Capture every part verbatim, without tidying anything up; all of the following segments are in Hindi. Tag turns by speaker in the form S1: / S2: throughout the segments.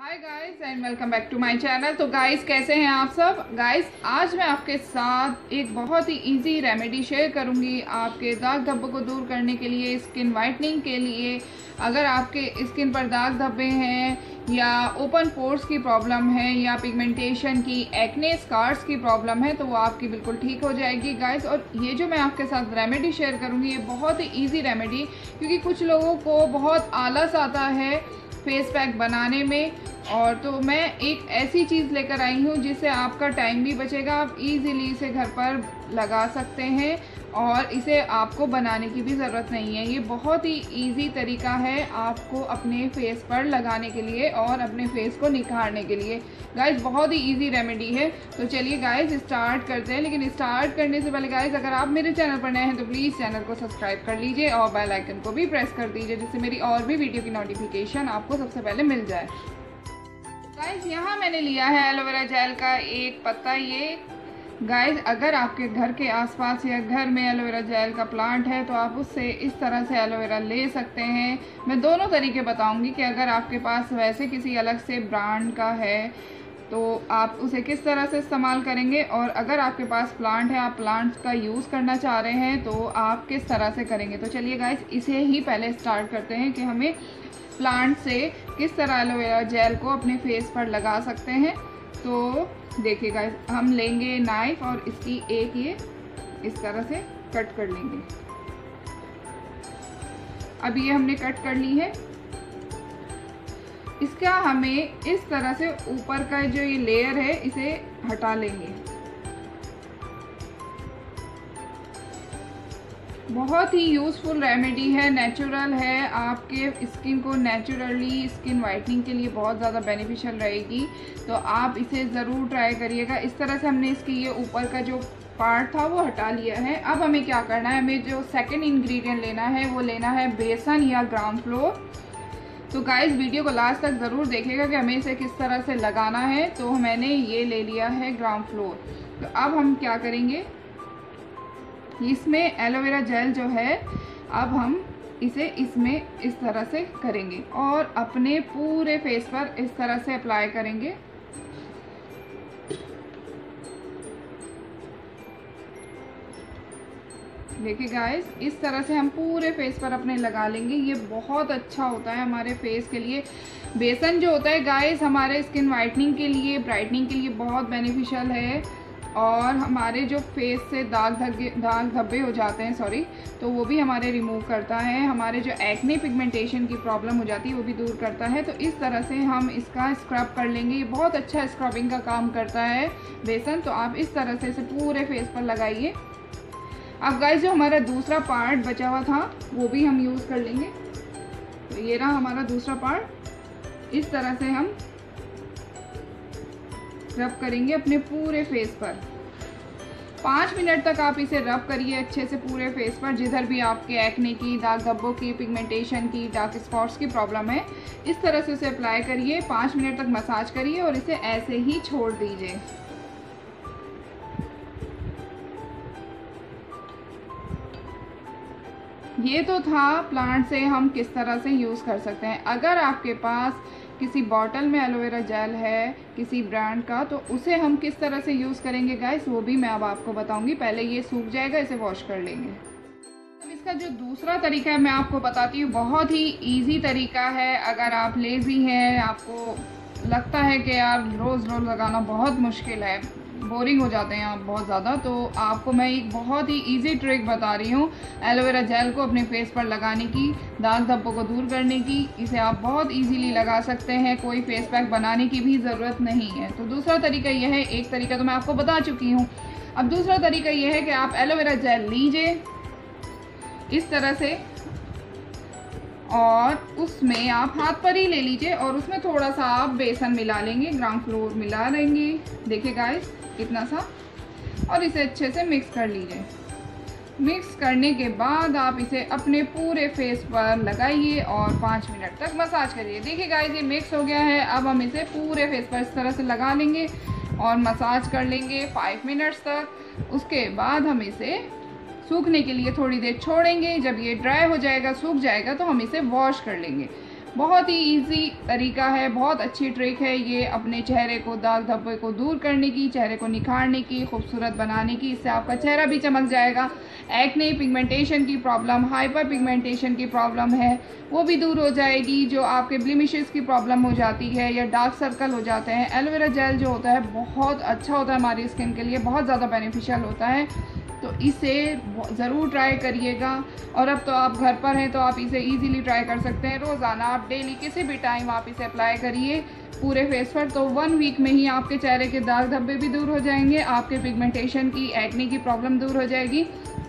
S1: Hi guys and welcome back to my channel. तो गाइस कैसे हैं आप सब। गाइस आज मैं आपके साथ एक बहुत ही इजी रेमेडी शेयर करूंगी आपके दाग धब्बों को दूर करने के लिए, स्किन वाइटनिंग के लिए। अगर आपके स्किन पर दाग धब्बे हैं या ओपन पोर्स की प्रॉब्लम है या पिगमेंटेशन की, एक्ने स्कार्स की प्रॉब्लम है तो वो आपकी बिल्कुल ठीक हो जाएगी गाइस। और ये जो मैं आपके साथ रेमेडी शेयर करूँगी ये बहुत ही ईजी रेमेडी, क्योंकि कुछ लोगों को बहुत आलस आता है फेस पैक बनाने में, और तो मैं एक ऐसी चीज़ लेकर आई हूँ जिससे आपका टाइम भी बचेगा। आप इजीली इसे घर पर लगा सकते हैं और इसे आपको बनाने की भी ज़रूरत नहीं है। ये बहुत ही इजी तरीका है आपको अपने फेस पर लगाने के लिए और अपने फेस को निखारने के लिए। गाइस बहुत ही इजी रेमेडी है। तो चलिए गाइस स्टार्ट करते हैं। लेकिन स्टार्ट करने से पहले गाइस अगर आप मेरे चैनल पर नए हैं तो प्लीज़ चैनल को सब्सक्राइब कर लीजिए और बेल आइकन को भी प्रेस कर दीजिए, जिससे मेरी और भी वीडियो की नोटिफिकेशन आपको सबसे पहले मिल जाए। गाइस यहाँ मैंने लिया है एलोवेरा जेल का एक पत्ता। ये गाइस अगर आपके घर के आसपास या घर में एलोवेरा जेल का प्लांट है तो आप उससे इस तरह से एलोवेरा ले सकते हैं। मैं दोनों तरीके बताऊंगी कि अगर आपके पास वैसे किसी अलग से ब्रांड का है तो आप उसे किस तरह से इस्तेमाल करेंगे, और अगर आपके पास प्लांट है, आप प्लांट का यूज़ करना चाह रहे हैं तो आप किस तरह से करेंगे। तो चलिए गाइस इसे ही पहले स्टार्ट करते हैं कि हमें प्लांट से किस तरह एलोवेरा जेल को अपने फेस पर लगा सकते हैं। तो देखिए गाइस हम लेंगे नाइफ और इसकी एक ये इस तरह से कट कर लेंगे। अब ये हमने कट कर ली है। इसका हमें इस तरह से ऊपर का जो ये लेयर है इसे हटा लेंगे। बहुत ही यूज़फुल रेमेडी है, नेचुरल है, आपके स्किन को नेचुरली स्किन वाइटनिंग के लिए बहुत ज़्यादा बेनिफिशियल रहेगी। तो आप इसे ज़रूर ट्राई करिएगा। इस तरह से हमने इसकी ये ऊपर का जो पार्ट था वो हटा लिया है। अब हमें क्या करना है, हमें जो सेकंड इंग्रेडिएंट लेना है वो लेना है बेसन या ग्राम फ्लोर। तो गाइस वीडियो को लास्ट तक ज़रूर देखिएगा कि हमें इसे किस तरह से लगाना है। तो मैंने ये ले लिया है ग्राम फ्लोर। तो अब हम क्या करेंगे, इसमें एलोवेरा जेल जो है अब हम इसे इसमें इस तरह से करेंगे और अपने पूरे फेस पर इस तरह से अप्लाई करेंगे। देखिए गाइस इस तरह से हम पूरे फेस पर अपने लगा लेंगे। ये बहुत अच्छा होता है हमारे फेस के लिए। बेसन जो होता है गाइस हमारे स्किन वाइटनिंग के लिए, ब्राइटनिंग के लिए बहुत बेनिफिशियल है, और हमारे जो फेस से दाग धब्बे दाग धब्बे हो जाते हैं सॉरी तो वो भी हमारे रिमूव करता है। हमारे जो एक्ने पिगमेंटेशन की प्रॉब्लम हो जाती है वो भी दूर करता है। तो इस तरह से हम इसका स्क्रब कर लेंगे। ये बहुत अच्छा स्क्रबिंग का काम करता है बेसन। तो आप इस तरह से इसे पूरे फेस पर लगाइए। अब गाइस जो हमारा दूसरा पार्ट बचा हुआ था वो भी हम यूज़ कर लेंगे। तो ये रहा हमारा दूसरा पार्ट। इस तरह से हम रब करेंगे अपने पूरे फेस पर। पाँच मिनट तक आप इसे रब करिए अच्छे से पूरे फेस पर, जिधर भी आपके एक्ने की, दाग धब्बों की, पिगमेंटेशन की, डार्क स्पॉट्स की प्रॉब्लम है। इस तरह से उसे अप्लाई करिए, पाँच मिनट तक मसाज करिए और इसे ऐसे ही छोड़ दीजिए। ये तो था प्लांट से हम किस तरह से यूज़ कर सकते हैं। अगर आपके पास किसी बॉटल में एलोवेरा जेल है किसी ब्रांड का तो उसे हम किस तरह से यूज़ करेंगे गाइस वो भी मैं अब आपको बताऊंगी। पहले ये सूख जाएगा, इसे वॉश कर लेंगे। अब इसका जो दूसरा तरीका है मैं आपको बताती हूँ। बहुत ही इजी तरीका है। अगर आप लेज़ी हैं, आपको लगता है कि यार रोज़ रोज़ लगाना बहुत मुश्किल है, बोरिंग हो जाते हैं आप बहुत ज़्यादा, तो आपको मैं एक बहुत ही इजी ट्रिक बता रही हूँ एलोवेरा जेल को अपने फेस पर लगाने की, दाग धब्बों को दूर करने की। इसे आप बहुत इजीली लगा सकते हैं, कोई फेस पैक बनाने की भी ज़रूरत नहीं है। तो दूसरा तरीका यह है, एक तरीका तो मैं आपको बता चुकी हूँ। अब दूसरा तरीका यह है कि आप एलोवेरा जेल लीजिए इस तरह से और उसमें आप हाथ पर ही ले लीजिए और उसमें थोड़ा सा आप बेसन मिला लेंगे, ग्राम फ्लोर मिला लेंगे। देखिए गाइस इतना सा, और इसे अच्छे से मिक्स कर लीजिए। मिक्स करने के बाद आप इसे अपने पूरे फेस पर लगाइए और पाँच मिनट तक मसाज करिए। देखिए गाइस ये मिक्स हो गया है। अब हम इसे पूरे फेस पर इस तरह से लगा लेंगे और मसाज कर लेंगे फाइव मिनट्स तक। उसके बाद हम इसे सूखने के लिए थोड़ी देर छोड़ेंगे। जब ये ड्राई हो जाएगा, सूख जाएगा, तो हम इसे वॉश कर लेंगे। बहुत ही इजी तरीका है, बहुत अच्छी ट्रिक है ये अपने चेहरे को, दाग धब्बे को दूर करने की, चेहरे को निखारने की, खूबसूरत बनाने की। इससे आपका चेहरा भी चमक जाएगा। एक्ने, पिगमेंटेशन की प्रॉब्लम, हाइपर पिगमेंटेशन की प्रॉब्लम है वो भी दूर हो जाएगी। जो आपके ब्लिमिशेस की प्रॉब्लम हो जाती है या डार्क सर्कल हो जाते हैं, एलोवेरा जेल जो होता है बहुत अच्छा होता है हमारी स्किन के लिए, बहुत ज़्यादा बेनिफिशियल होता है। तो इसे ज़रूर ट्राई करिएगा। और अब तो आप घर पर हैं तो आप इसे इजीली ट्राई कर सकते हैं। रोज़ाना आप डेली किसी भी टाइम आप इसे अप्लाई करिए पूरे फेस पर, तो वन वीक में ही आपके चेहरे के दाग धब्बे भी दूर हो जाएंगे, आपके पिगमेंटेशन की, एक्ने की प्रॉब्लम दूर हो जाएगी,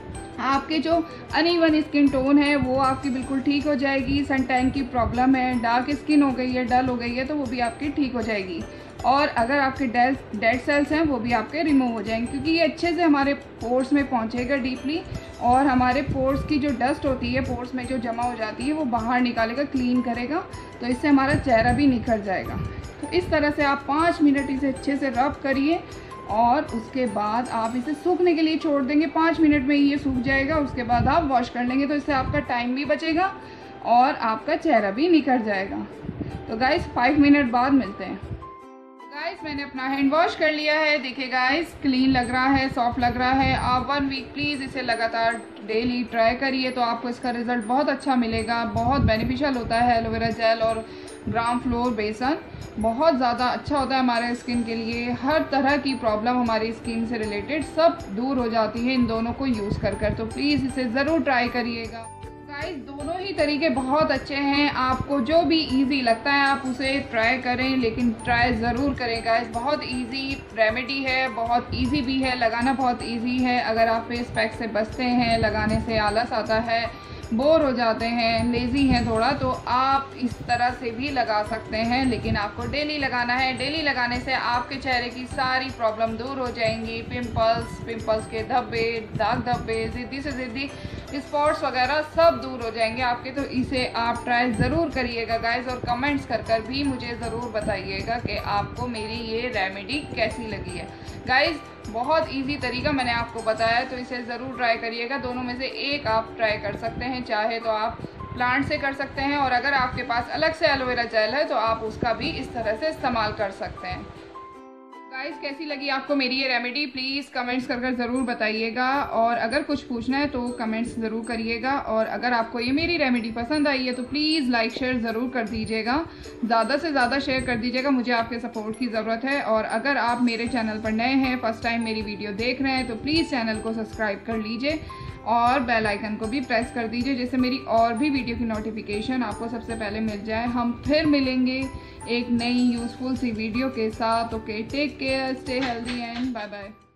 S1: आपके जो अनइवन स्किन टोन है वो आपकी बिल्कुल ठीक हो जाएगी, सन टैन की प्रॉब्लम है, डार्क स्किन हो गई है, डल हो गई है, तो वो भी आपकी ठीक हो जाएगी। और अगर आपके डेड डेड सेल्स हैं वो भी आपके रिमूव हो जाएंगे, क्योंकि ये अच्छे से हमारे पोर्स में पहुंचेगा डीपली, और हमारे पोर्स की जो डस्ट होती है पोर्स में जो जमा हो जाती है वो बाहर निकालेगा, क्लीन करेगा, तो इससे हमारा चेहरा भी निखर जाएगा। तो इस तरह से आप पाँच मिनट इसे अच्छे से रब करिए और उसके बाद आप इसे सूखने के लिए छोड़ देंगे। पाँच मिनट में ये सूख जाएगा, उसके बाद आप वॉश कर लेंगे, तो इससे आपका टाइम भी बचेगा और आपका चेहरा भी निखर जाएगा। तो गाइस फाइव मिनट बाद मिलते हैं। गाइस मैंने अपना हैंड वॉश कर लिया है, देखिए गाइस क्लीन लग रहा है, सॉफ्ट लग रहा है। आप वन वीक प्लीज़ इसे लगातार डेली ट्राई करिए, तो आपको इसका रिज़ल्ट बहुत अच्छा मिलेगा। बहुत बेनिफिशियल होता है एलोवेरा जेल और ग्राम फ्लोर बेसन, बहुत ज़्यादा अच्छा होता है हमारे स्किन के लिए। हर तरह की प्रॉब्लम हमारी स्किन से रिलेटेड सब दूर हो जाती है इन दोनों को यूज़ कर कर। तो प्लीज़ इसे ज़रूर ट्राई करिएगा। गाइस दोनों ही तरीके बहुत अच्छे हैं, आपको जो भी इजी लगता है आप उसे ट्राई करें, लेकिन ट्राई ज़रूर करें गाइस। बहुत इजी रेमेडी है, बहुत इजी भी है, लगाना बहुत इजी है। अगर आप फेस पैक से बचते हैं, लगाने से आलस आता है, बोर हो जाते हैं, लेज़ी हैं थोड़ा, तो आप इस तरह से भी लगा सकते हैं, लेकिन आपको डेली लगाना है। डेली लगाने से आपके चेहरे की सारी प्रॉब्लम दूर हो जाएंगी। पिंपल्स, पिंपल्स के धब्बे, दाग धब्बे, ज़िद्दी से ज़िद्दी स्पॉट्स वगैरह सब दूर हो जाएंगे आपके। तो इसे आप ट्राई ज़रूर करिएगा गाइस, और कमेंट्स कर कर भी मुझे ज़रूर बताइएगा कि आपको मेरी ये रेमेडी कैसी लगी है। गाइस बहुत इजी तरीका मैंने आपको बताया, तो इसे ज़रूर ट्राई करिएगा। दोनों में से एक आप ट्राई कर सकते हैं, चाहे तो आप प्लांट से कर सकते हैं, और अगर आपके पास अलग से एलोवेरा जेल है तो आप उसका भी इस तरह से इस्तेमाल कर सकते हैं। गाइस कैसी लगी आपको मेरी ये रेमेडी, प्लीज़ कमेंट्स कर कर ज़रूर बताइएगा। और अगर कुछ पूछना है तो कमेंट्स ज़रूर करिएगा। और अगर आपको ये मेरी रेमेडी पसंद आई है तो प्लीज़ लाइक शेयर ज़रूर कर दीजिएगा, ज़्यादा से ज़्यादा शेयर कर दीजिएगा, मुझे आपके सपोर्ट की ज़रूरत है। और अगर आप मेरे चैनल पर नए हैं, फर्स्ट टाइम मेरी वीडियो देख रहे हैं, तो प्लीज़ चैनल को सब्सक्राइब कर लीजिए और बेल आइकन को भी प्रेस कर दीजिए, जिससे मेरी और भी वीडियो की नोटिफिकेशन आपको सबसे पहले मिल जाए। हम फिर मिलेंगे एक नई यूज़फुल सी वीडियो के साथ। Okay, take care, stay healthy and bye bye.